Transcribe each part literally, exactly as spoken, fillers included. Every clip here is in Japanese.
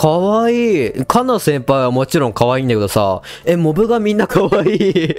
かわいい。カナ先輩はもちろんかわいいんだけどさ、え、モブがみんなかわいい。て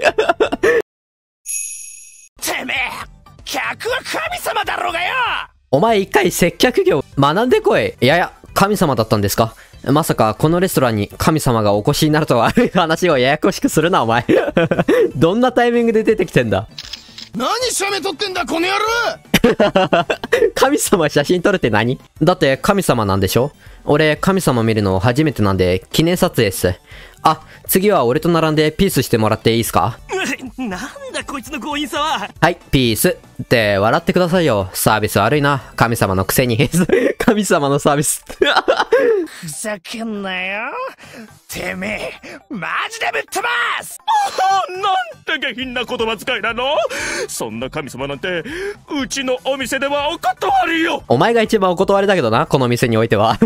めえ、客は神様だろうがよ。 お前一回接客業学んでこい。いやいや、神様だったんですか？まさかこのレストランに神様がお越しになるとは。話をややこしくするなお前。どんなタイミングで出てきてんだ。 何写メ撮ってんだこの野郎。 神様写真撮るって何？だって神様なんでしょ？俺神様見るの初めてなんで記念撮影っす。あ、次は俺と並んでピースしてもらっていいっすか？ なんだこいつの強引さは。 はい、ピースって笑ってくださいよ。サービス悪いな、神様のくせに。神様のサービス。 ふざけんなよ。てめえ、マジでぶっ飛ばす。なんて下品な言葉遣いなの。そんな神様なんてうちのお店ではお断りよ。 お前が一番お断りだけどな、この店においては。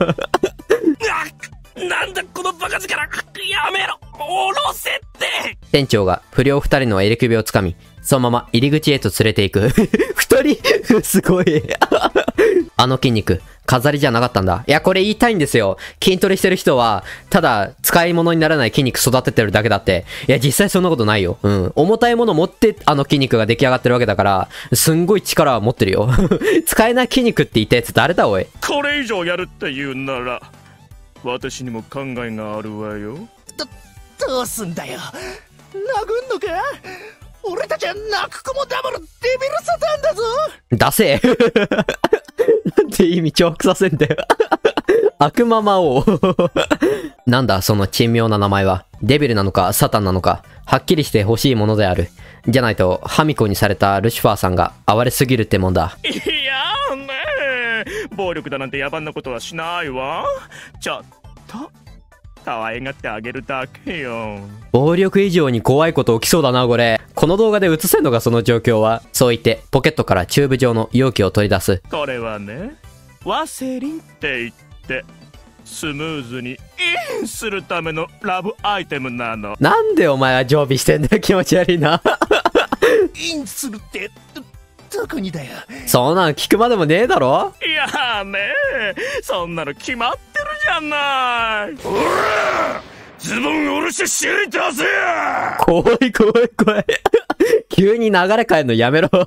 なんだこのバカ力。やめろ、下ろせって。 店長が不良二人の襟首をつかみ、そのまま入り口へと連れて行く。二人すごい。あの筋肉、飾りじゃなかったんだ。いや、これ言いたいんですよ。筋トレしてる人は、ただ、使い物にならない筋肉育ててるだけだって。いや、実際そんなことないよ。うん。重たいもの持って、あの筋肉が出来上がってるわけだから、すんごい力は持ってるよ。使えない筋肉って言ったやつ誰だおい。 これ以上やるって言うなら、私にも考えがあるわよ。ど、どうすんだよ。殴んのか？俺たちは泣く子もダブルデビルサタンだぞ。 ダセー。なんて意味重複させんだよ。悪魔魔王。なんだその珍妙な名前は。デビルなのかサタンなのか、はっきりして欲しいものである。じゃないとハミコにされたルシファーさんが哀れすぎるってもんだ。 いやねえ、暴力だなんて野蛮なことはしないわ。ちょっと可愛がってあげるだけよ。 暴力以上に怖いこと起きそうだなこれ。この動画で映せんのかその状況は。そう言ってポケットからチューブ状の容器を取り出す。 これはね、ワセリンって言ってスムーズにインするためのラブアイテムなの。 なんでお前は常備してんだよ、気持ち悪いな。 インするってどこにだよ。 そんなん聞くまでもねえだろ。 いやねえ、そんなの決まってるじゃない。おらズボン下ろして尻出せや。 怖い怖い怖い。急に流れ変えるのやめろ。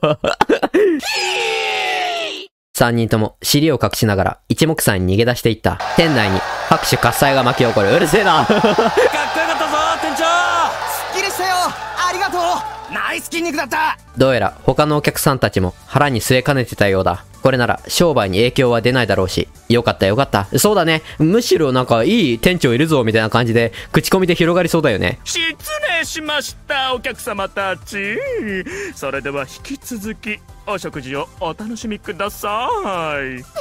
三人とも尻を隠しながら一目散に逃げ出していった。店内に拍手喝采が巻き起こる。うるせえな。 かっこよかったぞ店長。すっきりしたよ、ありがとう。ナイス筋肉だった。 どうやら他のお客さんたちも腹に据えかねてたようだ。これなら商売に影響は出ないだろうし、よかったよかった。そうだね、むしろなんかいい店長いるぞみたいな感じで口コミで広がりそうだよね。 失礼しましたお客様たち。それでは引き続きお食事をお楽しみください。店長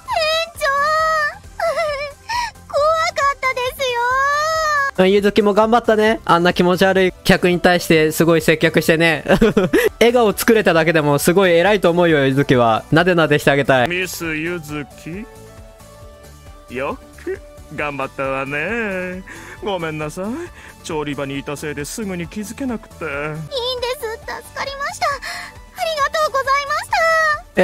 怖かったですよ。 ゆずきも頑張ったね。あんな気持ち悪い客に対してすごい接客してね。笑顔作れただけでもすごい偉いと思うよ、ゆずきは。なでなでしてあげたい。 ミスゆずき、よく頑張ったわね。ごめんなさい、調理場にいたせいですぐに気づけなくて。いいんです、 助かりました。ありがとうございました。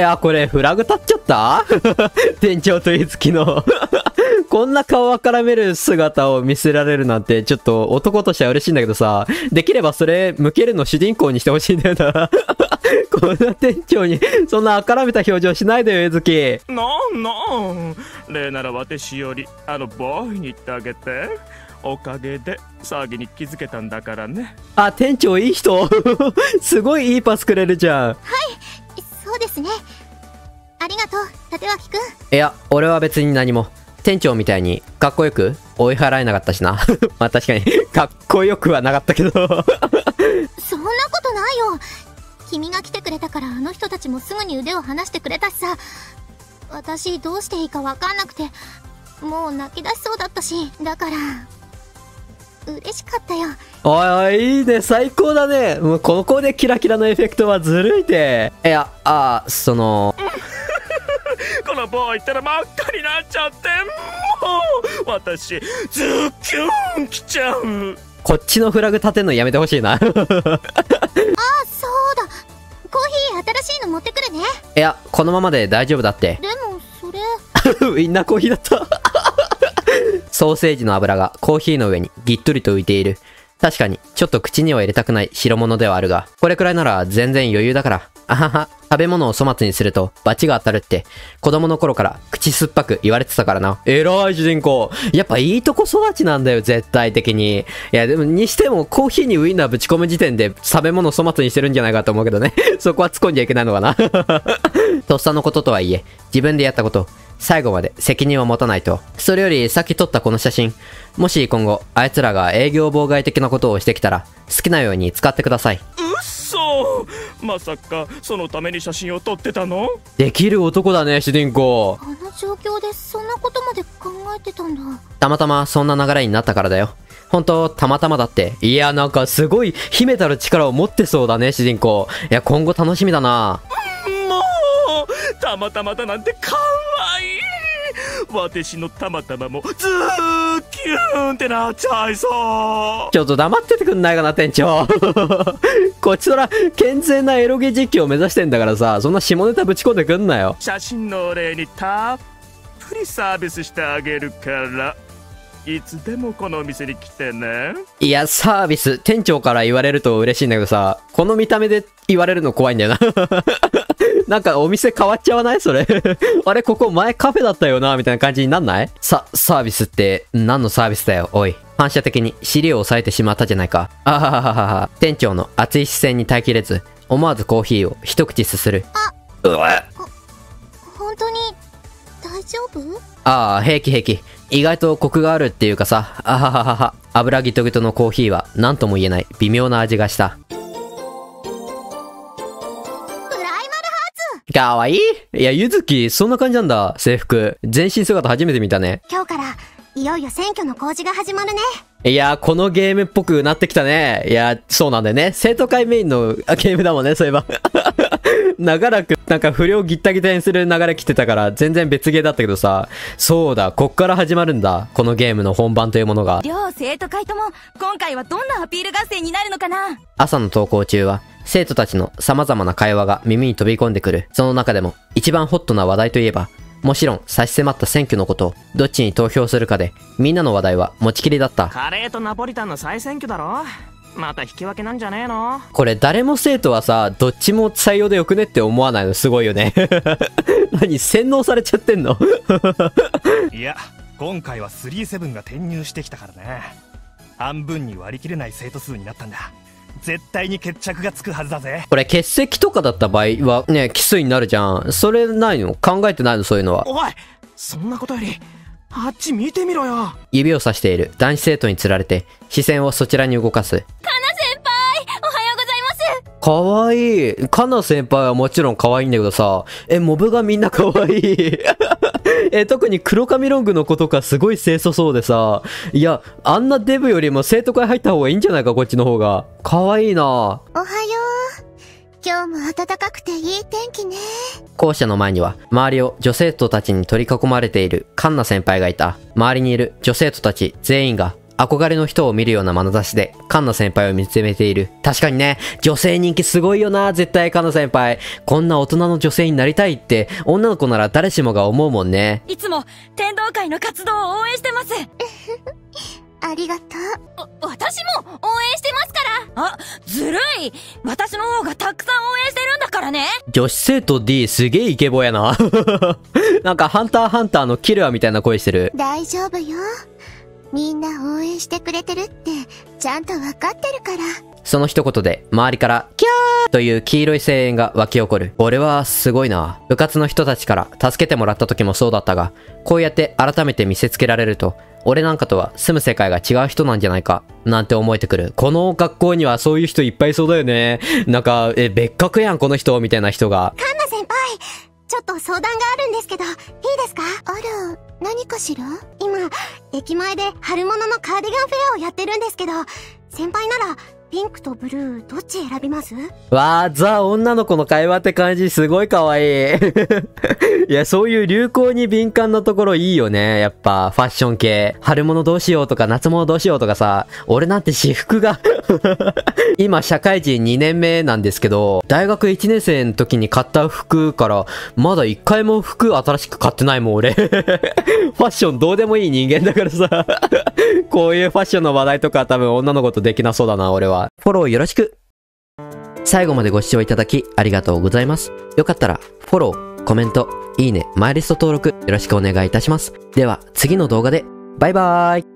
いや、これフラグ立っちゃった。店長とゆずきの。こんな顔を絡める姿を見せられるなんて、ちょっと男としては嬉しいんだけどさ、できればそれ向けるの主人公にしてほしいんだよな。こんな店長にそんなあからめた表情しないでよ、ゆずき。 なんなん例なら私よりあのボーイに言ってあげて。おかげで騒ぎに気づけたんだからね。 あ、店長いい人。すごいいいパスくれるじゃん。 はい、そうですね。ありがとう立脇くん。 いや、俺は別に何も。店長みたいにかっこよく追い払えなかったしな。まあ確かにかっこよくはなかったけど。 そんなことないよ。君が来てくれたからあの人たちもすぐに腕を離してくれたしさ。私どうしていいか分かんなくてもう泣き出しそうだったし、だから嬉しかったよ。 おいおい、いいね、最高だね。もうここでキラキラのエフェクトはずるいて。いや、あー、そのこのボーイったら真っ赤になっちゃって、もう私ズッキュンきちゃう。 こっちのフラグ立てんのやめてほしいな。 あ、そうだ、コーヒー新しいの持ってくるね。 いや、このままで大丈夫だって。 でもそれウインナーコーヒーだった。 ソーセージの油がコーヒーの上にぎっとりと浮いている。確かに、ちょっと口には入れたくない代物ではあるが、これくらいなら全然余裕だから。あはは、食べ物を粗末にすると罰が当たるって、子供の頃から口酸っぱく言われてたからな。えらい主人公。やっぱいいとこ育ちなんだよ、絶対的に。いや、でもにしてもコーヒーにウインナーぶち込む時点で食べ物を粗末にしてるんじゃないかと思うけどね。そこは突っ込んじゃいけないのかな。とっさのこととはいえ、自分でやったこと、最後まで責任を持たないと。それよりさっき撮ったこの写真、もし今後あいつらが営業妨害的なことをしてきたら好きなように使ってください。 うっそ、まさかそのために写真を撮ってたの？ できる男だね、主人公。 あの状況でそんなことまで考えてたんだ。 たまたまそんな流れになったからだよ。本当たまたまだって。いや、なんかすごい秘めたる力を持ってそうだね、主人公。いや、今後楽しみだな。 もうたまたまだなんてかわいい。私のたまたまもズーキューンってなっちゃいそう。 ちょっと黙っててくんないかな、店長。こっちとら健全なエロゲ実況を目指してんだからさ、そんな下ネタぶち込んでくんなよ。 写真のお礼にたっぷりサービスしてあげるから、いつでもこのお店に来てね。 いや、サービス、店長から言われると嬉しいんだけどさ、この見た目で言われるの怖いんだよな。なんかお店変わっちゃわないそれ。あれ、ここ前カフェだったよなみたいな感じになんない？さ、サービスって何のサービスだよ、おい。反射的に尻を押さえてしまったじゃないか。あはははは。店長の熱い視線に耐えきれず、思わずコーヒーを一口すする。 あ、 うわ本当に大丈夫？ ああ、平気平気。意外とコクがあるっていうかさ、あはははは。油ギトギトのコーヒーは何とも言えない微妙な味がした。かわいい。いや、ゆずき、そんな感じなんだ、制服。全身姿初めて見たね。 今日からいよいよ選挙の公示が始まるね。 いや、このゲームっぽくなってきたね。いや、そうなんだよね。生徒会メインのゲームだもんね、そういえば。長らく、なんか不良ギッタギタにする流れ来てたから、全然別ゲーだったけどさ。そうだ、こっから始まるんだ。このゲームの本番というものが。 両生徒会とも、今回はどんなアピール合戦になるのかな？ 朝の登校中は、生徒たちの様々な会話が耳に飛び込んでくる。その中でも、一番ホットな話題といえば、もちろん差し迫った選挙のこと、どっちに投票するかで、みんなの話題は持ちきりだった。 カレーとナポリタンの再選挙だろ？また引き分けなんじゃねえの？ これ誰も生徒はさ、どっちも採用でよくねって思わないのすごいよね。何、洗脳されちゃってんの？ いや、今回はスリーセブンが転入してきたからね。半分に割り切れない生徒数になったんだ。絶対に決着がつくはずだぜ。 これ欠席とかだった場合はね、奇数になるじゃん。それないの？考えてないの？そういうのは。 おい、そんなことよりあっち見てみろよ。 指をさしている男子生徒につられて視線をそちらに動かす。 かな先輩、おはようございます。 かわいい。かな先輩はもちろん可愛いんだけどさ、え、モブがみんな可愛い。え、特に黒髪ロングの子とかすごい清楚そうでさ、いや、あんなデブよりも生徒会入った方がいいんじゃないか、こっちの方が。可愛いな。 おはよう。今日も暖かくていい天気ね。 校舎の前には、周りを女生徒たちに取り囲まれているカンナ先輩がいた。周りにいる女生徒たち全員が、憧れの人を見るような眼差しで、カンナ先輩を見つめている。確かにね、女性人気すごいよな、絶対カンナ先輩。こんな大人の女性になりたいって、女の子なら誰しもが思うもんね。 いつも天道会の活動を応援してます。 ありがとう。私も応援してますから。あ、ずるい。私の方がたくさん応援してるんだからね。 女子生徒 D すげえイケボやな。なんかハンターハンターのキルアみたいな声してる。 大丈夫よ。みんな応援してくれてるってちゃんと分かってるから。 その一言で周りからキャーという黄色い声援が湧き起こる。俺はすごいな。部活の人たちから助けてもらった時もそうだったが、こうやって改めて見せつけられると、俺なんかとは住む世界が違う人なんじゃないかなんて思えてくる。この学校にはそういう人いっぱいいそうだよね。なんかえ別格やんこの人みたいな人が。 カンナ先輩、ちょっと相談があるんですけどいいですか？あら、何かしら？今駅前で春物のカーディガンフェアをやってるんですけど、先輩ならピンクとブルーどっち選びます？ わー、ザ女の子の会話って感じすごい可愛い。いや、そういう流行に敏感なところいいよね。やっぱ、ファッション系。春物どうしようとか夏物どうしようとかさ、俺なんて私服が。今、社会人にねんめなんですけど、大学いちねん生の時に買った服から、まだ一回も服新しく買ってないもん、俺。ファッションどうでもいい人間だからさ。こういうファッションの話題とか多分女の子とできなそうだな、俺は。フォローよろしく。最後までご視聴いただきありがとうございます。よかったらフォロー、コメント、いいね、マイリスト登録よろしくお願いいたします。では次の動画でバイバーイ。